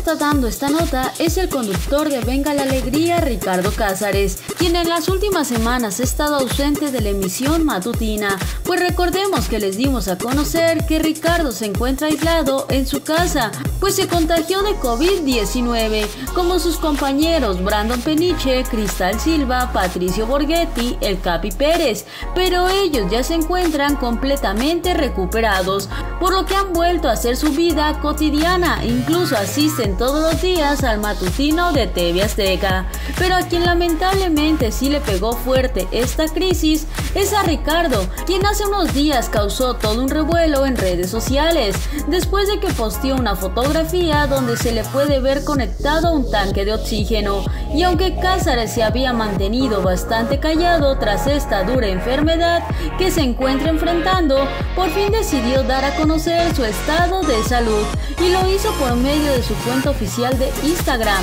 está dando esta nota es el conductor de Venga la Alegría, Ricardo Cázares, quien en las últimas semanas ha estado ausente de la emisión matutina, pues recordemos que les dimos a conocer que Ricardo se encuentra aislado en su casa, pues se contagió de COVID-19, como sus compañeros Brandon Peniche, Cristal Silva, Patricio Borghetti, El Capi Pérez, pero ellos ya se encuentran completamente recuperados, por lo que han vuelto a hacer su vida cotidiana, incluso asisten todos los días al matutino de TV Azteca. Pero a quien lamentablemente sí le pegó fuerte esta crisis es a Ricardo, quien hace unos días causó todo un revuelo en redes sociales, después de que posteó una fotografía donde se le puede ver conectado a un tanque de oxígeno, y aunque Cázares se había mantenido bastante callado tras esta dura enfermedad que se encuentra enfrentando, por fin decidió dar a conocer su estado de salud, y lo hizo por medio de su cuenta oficial de Instagram.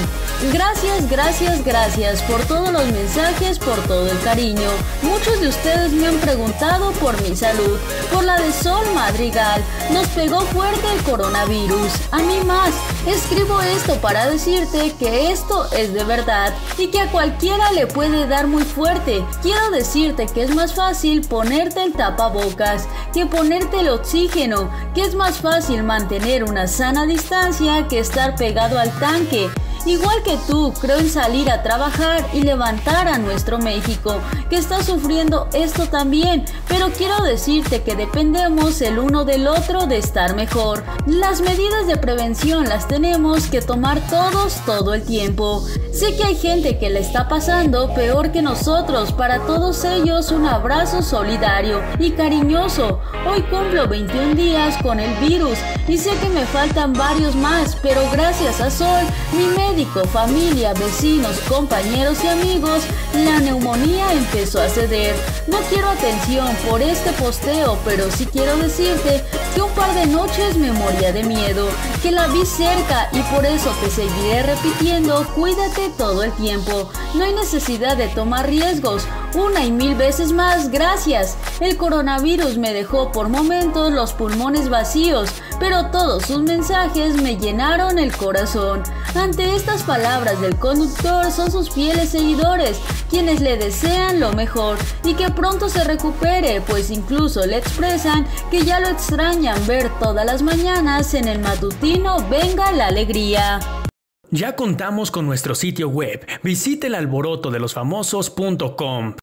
Gracias por todos los mensajes, por todo el cariño. Muchos de ustedes me han preguntado por mi salud, por la de Sol Madrigal. Nos pegó fuerte el coronavirus, a mí más. Escribo esto para decirte que esto es de verdad y que a cualquiera le puede dar muy fuerte. Quiero decirte que es más fácil ponerte el tapabocas que ponerte el oxígeno, que es más fácil mantener una sana distancia que estar pegado al tanque. Igual que tú, creo en salir a trabajar y levantar a nuestro México, que está sufriendo esto también, pero quiero decirte que dependemos el uno del otro de estar mejor. Las medidas de prevención las tenemos que tomar todos todo el tiempo. Sé que hay gente que le está pasando peor que nosotros, para todos ellos un abrazo solidario y cariñoso. Hoy cumplo 21 días con el virus y sé que me faltan varios más, pero gracias a Sol, mi médico, familia, vecinos, compañeros y amigos, la neumonía empezó a ceder. No quiero atención por este posteo, pero sí quiero decirte que un par de noches me moría de miedo, que la vi cerca y por eso te seguiré repitiendo, cuídate todo el tiempo. No hay necesidad de tomar riesgos. Una y mil veces más, gracias. El coronavirus me dejó por momentos los pulmones vacíos, pero todos sus mensajes me llenaron el corazón. Ante estas palabras del conductor son sus fieles seguidores, quienes le desean lo mejor y que pronto se recupere, pues incluso le expresan que ya lo extrañan ver todas las mañanas en el matutino Venga la Alegría. Ya contamos con nuestro sitio web. Visite elalborotodelosfamosos.com.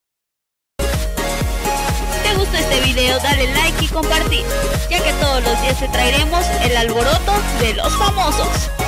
¿Te gustó este video? Dale like y compartir, ya que todos los días te traeremos el alboroto de los famosos.